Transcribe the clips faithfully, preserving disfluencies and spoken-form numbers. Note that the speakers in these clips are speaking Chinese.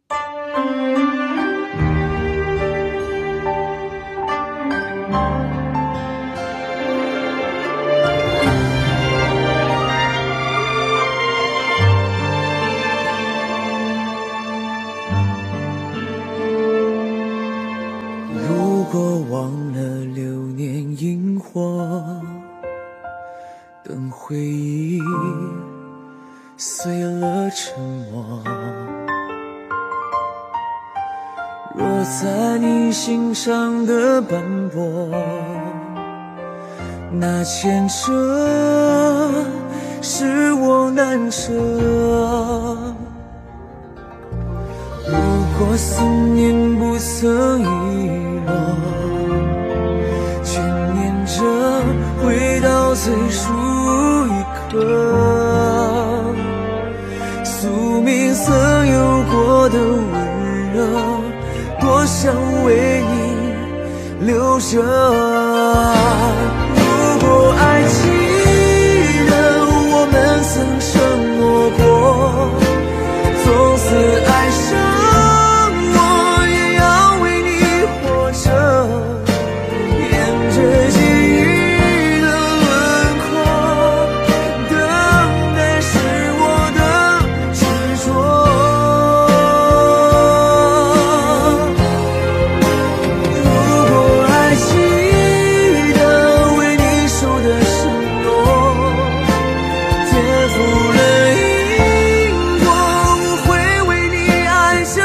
如果忘了流年萤火，等回忆碎了沉默，若在你心上的斑驳，那牵扯是我难舍。如果思念不曾遗落，眷念着回到最初一刻，宿命曾有过的温热，多想为你留着。如果还记得我们曾承诺过，从此爱上我也要为你活着，沿着记忆的轮廓，等待是我的执着。如果还记得为你说的承诺，颠覆了因果，我会为你爱着，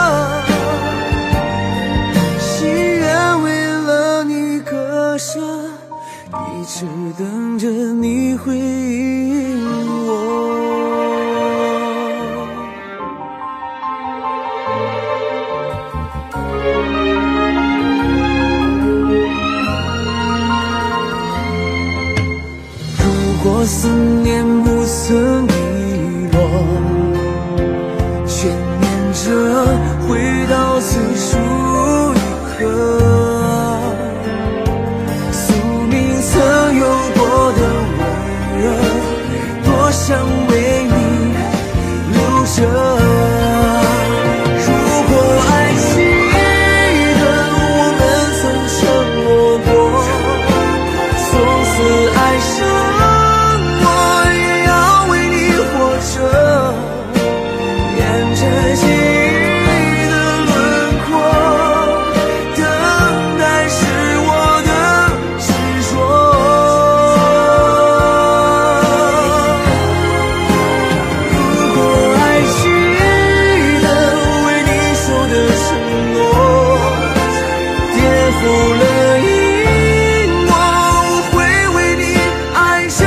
心愿为了你割舍，一直等着你回应我。如果思念不曾遗落，眷念着回到最初一刻，宿命曾有过的温热，多想为你留着。如果还记得我们曾承诺过，从此爱上我也要为你活着，沿着记忆的轮廓，等待是我的执着。如果还记得为你说的承诺，颠覆了因果，我会为你爱着，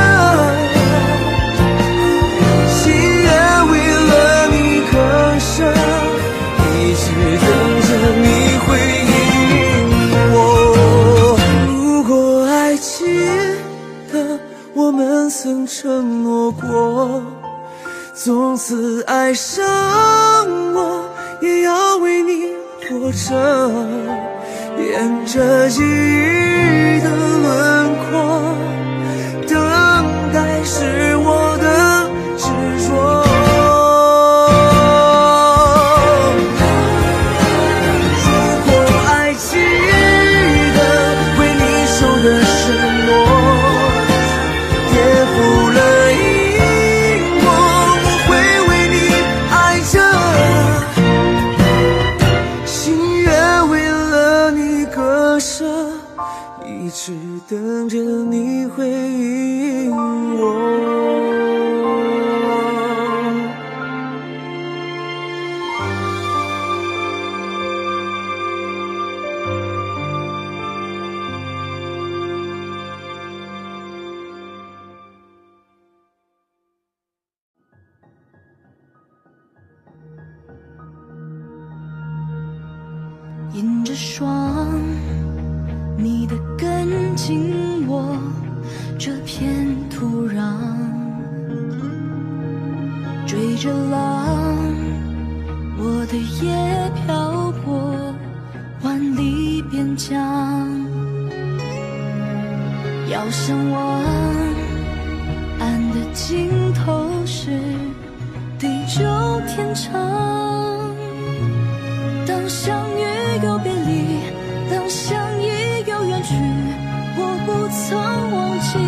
心愿为了你割舍，一直等着你回应我。如果还记得我们曾承诺过，从此爱上我也要为你活着，沿着记忆的轮廓，等待是我的执着。如果还记得为你说的承诺，颠覆了因果，我会为你爱着，心愿为了你割舍，一直等着你回应我。 迎着霜，你的跟紧我这片土壤，追着浪，我的夜漂泊万里边疆。遥相望，岸的尽头是地久天长。 当相遇又别离，当相依又远去，我不曾忘记。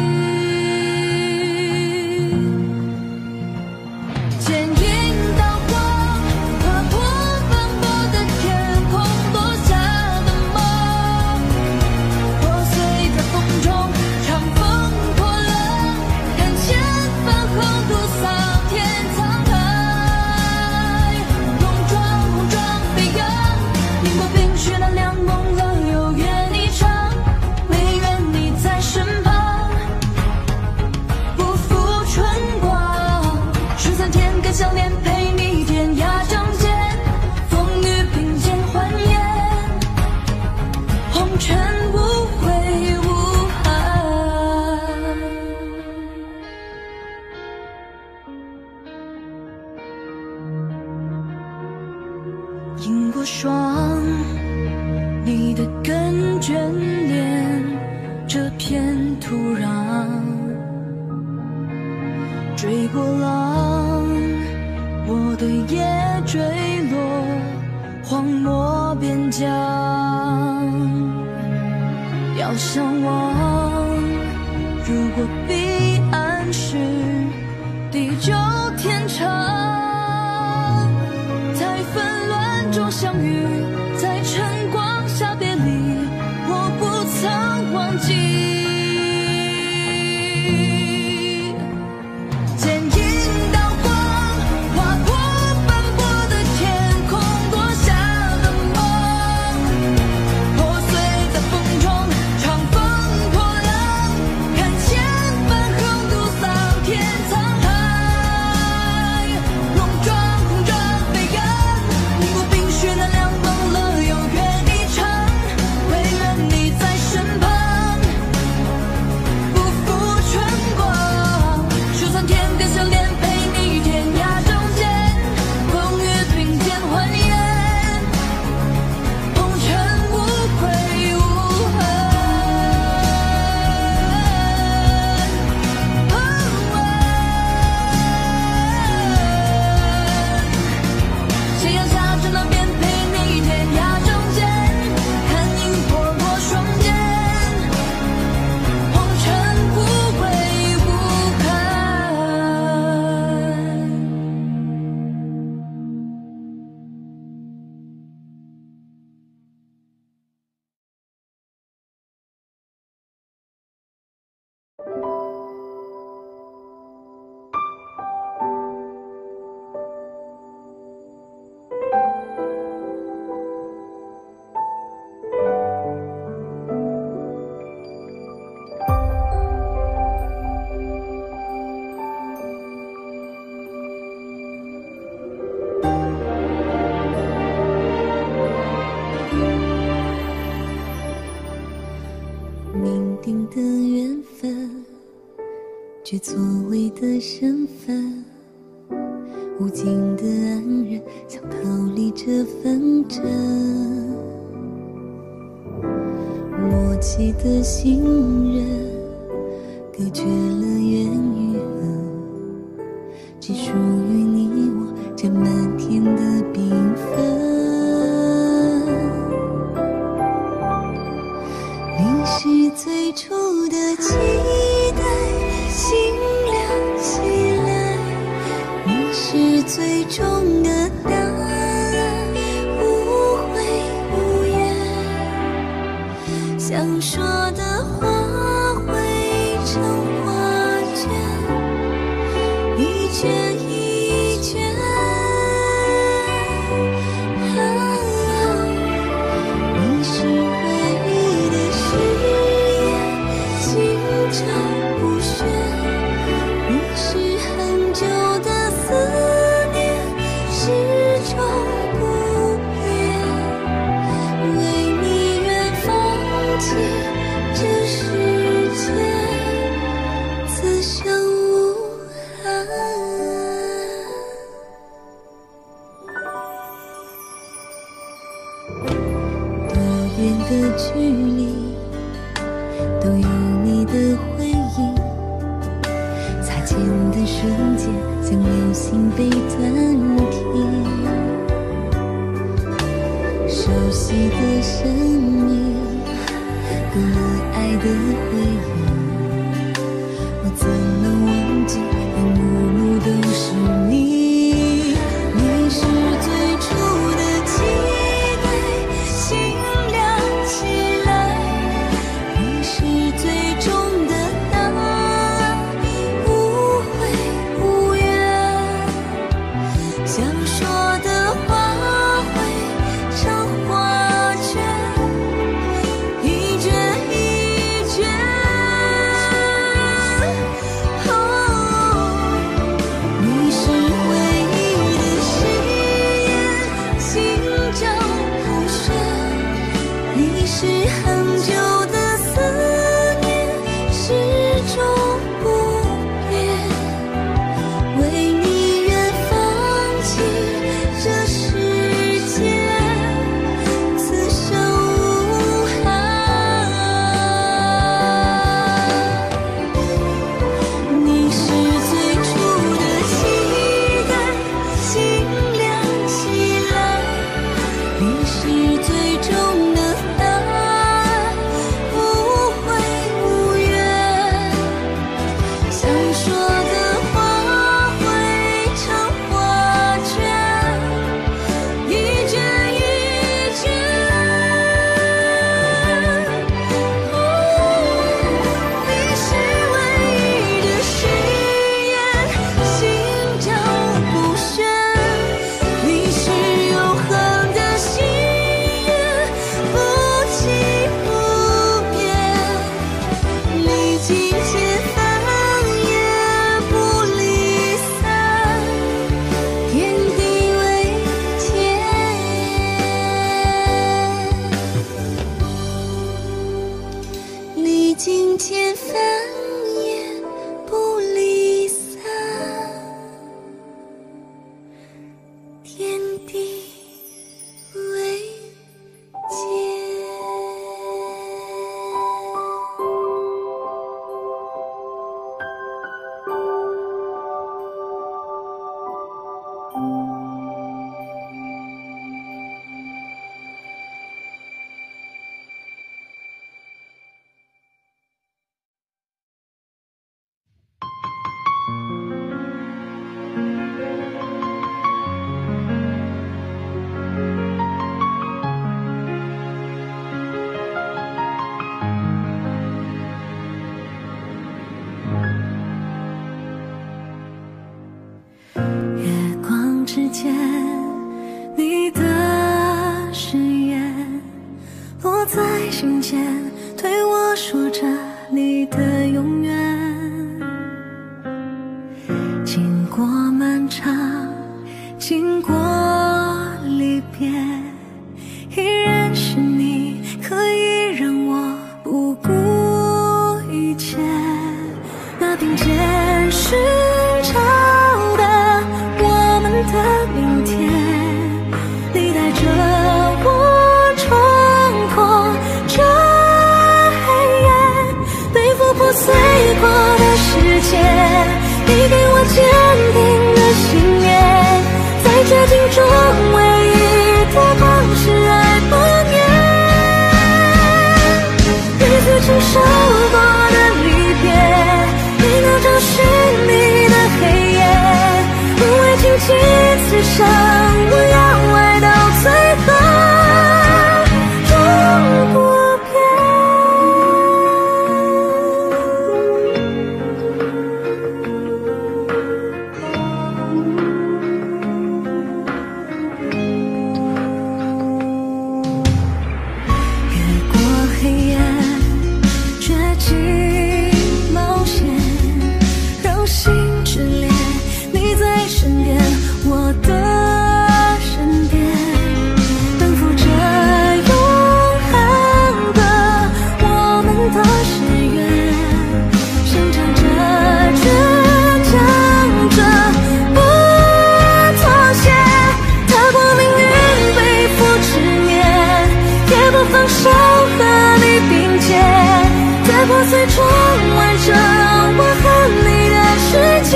剪影刀光，划破斑驳的天空，落下的梦，破碎在风中，长风破浪，看千帆横渡桑田沧海，戎装红装飞扬，淋过冰雪那凉梦了又愿一场，唯愿你在身旁，不负春光，十三天更相恋，陪你天涯仗剑，风雨并肩欢颜，红尘无悔无憾。映过霜，你的根眷恋这片土壤，追过浪，我的夜坠落荒漠边疆。要向往，如果彼岸是地久天长，在纷乱中相遇，在晨光下别离，我不曾忘记。剪影刀光，划破斑驳的天空，落下的梦，破碎在风中，长风破浪，看千帆横渡桑田沧海，戎装红装飞扬，淋过冰雪那凉梦了又愿一场，唯愿你在身旁，不负春光，十三天更相恋，陪你天涯仗剑，风雨并肩欢颜，红尘无悔无憾。夕阳下正那边，陪你天涯仗剑，看萤火落双肩，红尘无悔无憾。 命定的缘分，却错位的身份，无尽的安忍，想逃离这纷争。默契的信任，隔绝了缘与恨，只属于你我这漫天的缤纷。你是最初的期待，心亮起来；你是最终的答案，无悔无言。想说的话汇成画卷，一卷一卷。你是唯一的誓言，心照不宣。你是很久的思念，始终不变。为你愿放弃这世界，此生无憾。多远的距离，都有你的回应。擦肩的瞬间，像流星被暂停。 熟悉的声音，可爱的回忆，我怎能忘记一幕幕都是你？你是最初的期待，心亮起来，你是最终的答案，无悔无怨，想说的话成画卷，一卷一卷。哦，你是唯一的誓言，心照不宣。你是很久的思念，始终不变。为你愿放弃这世界。历经千帆也不离散，天地为鉴。之间，你的誓言落在心间，对我说着你的永远。经过漫长，经过离别，依然是你可以让我不顾一切。那并肩寻找的明天，你带着我冲破这黑夜，背负破碎过的世界。你给我坚定的信念，在绝境中唯一的光是爱不灭。彼此承受过的离别，没能找寻你的黑夜，无畏荆棘刺伤，我要爱到最后终不越过黑夜，绝境冒险，让心之恋，你在身边，我的身边，奔赴着永恒的我们的誓愿，生长着倔强着不妥协，踏过命运背负执念，也不放手和你并肩，在破碎中完整我和你的世界。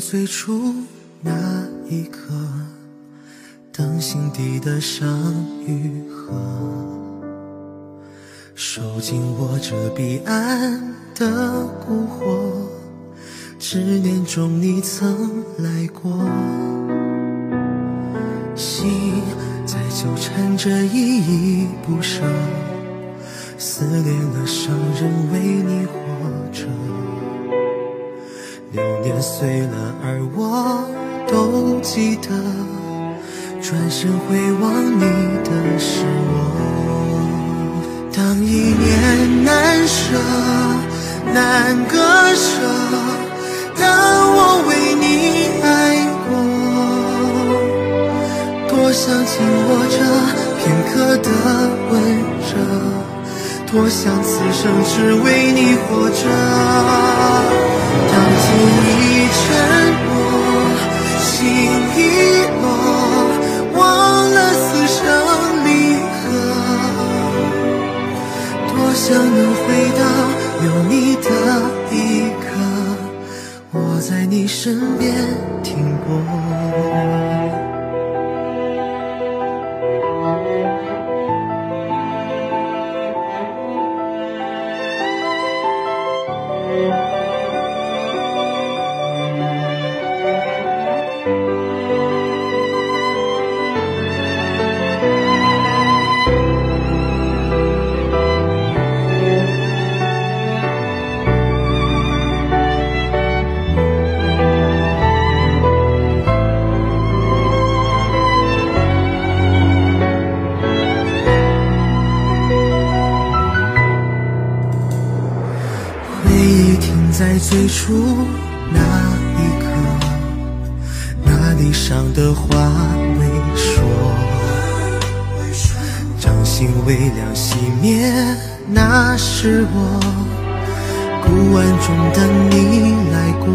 最初那一刻，当心底的伤愈合，收紧握着彼岸的蛊惑，执念中你曾来过，心在纠缠着依依不舍，撕裂了伤人为你活着，流年碎了而我都记得，转身回望你的是我。当一念难舍难割舍，当我为你爱过，多想紧握着片刻的温热，多想此生只为你活着。当记忆沉默，心已落，忘了此生离合，多想能回到有你的一刻，我在你身边停泊。在最初那一刻，那离殇的话未说，掌心微凉熄灭，那是我孤晚中的你来过，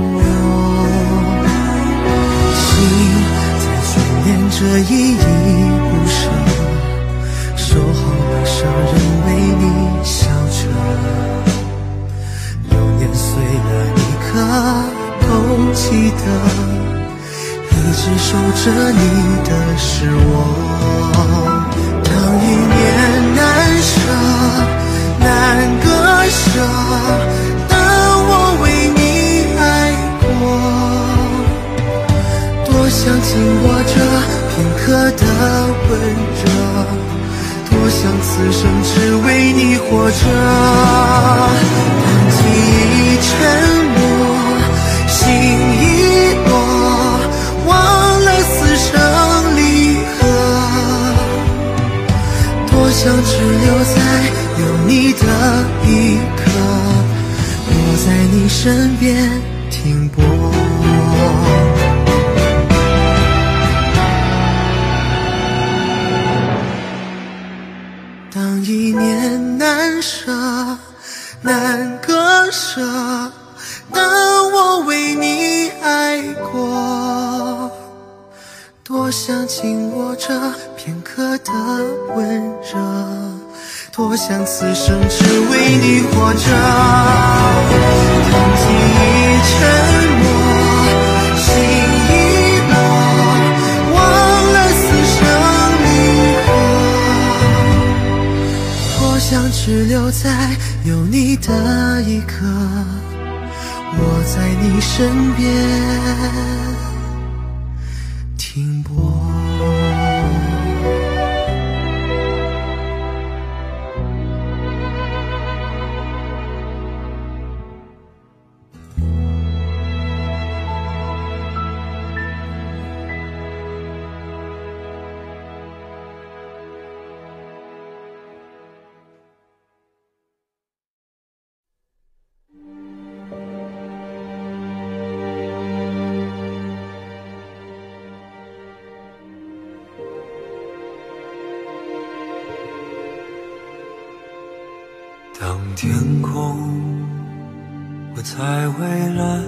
心在眷恋着依依不舍，守好了伤人为你笑着，碎了一刻都记得，一直守着你的是我。当一念难舍难割舍，当我为你爱过，多想紧握着片刻的温热，多想此生只为你活着。当记忆沉默，心已落，忘了此生离合，多想只留在有你的一刻，我在你身边停泊。当一念难舍难割舍，当我为你爱过，多想紧握着片刻的温热，多想此生只为你活着。当记忆沉默，心已落，忘了此生离合，多想只留在有你的一刻，我在你身边停泊。 当天空不再蔚蓝，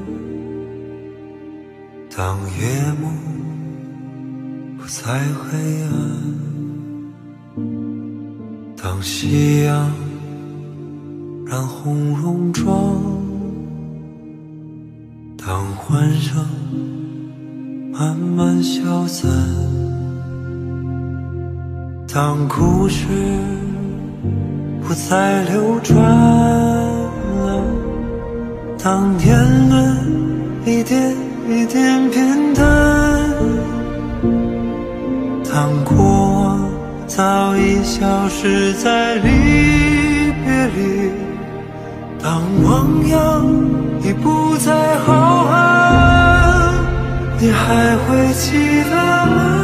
当夜幕不再黑暗，当夕阳染红戎装，当欢声慢慢消散。当故事不再流转了，当年轮一点一点变淡，当过往早已消失在离别里，当汪洋已不再浩瀚，你还会记得吗？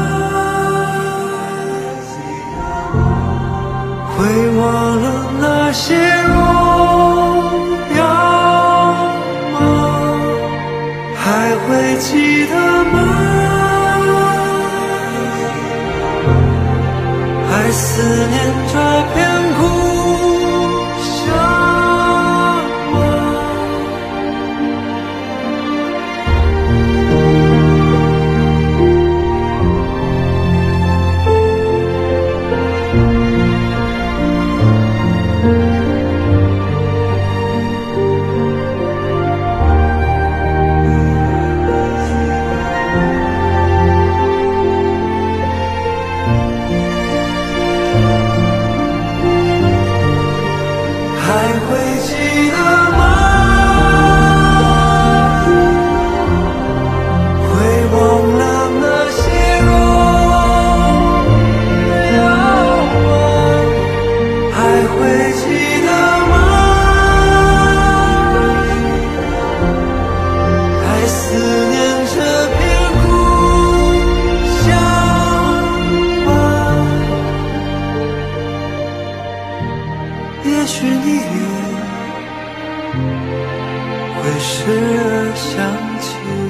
会忘了那些荣耀吗？还会记得吗？还思念这片故乡吗？还会记得吗？会忘了那些荣耀吗？还会记得吗？还思念这片故乡吗？也许你也会时而想起。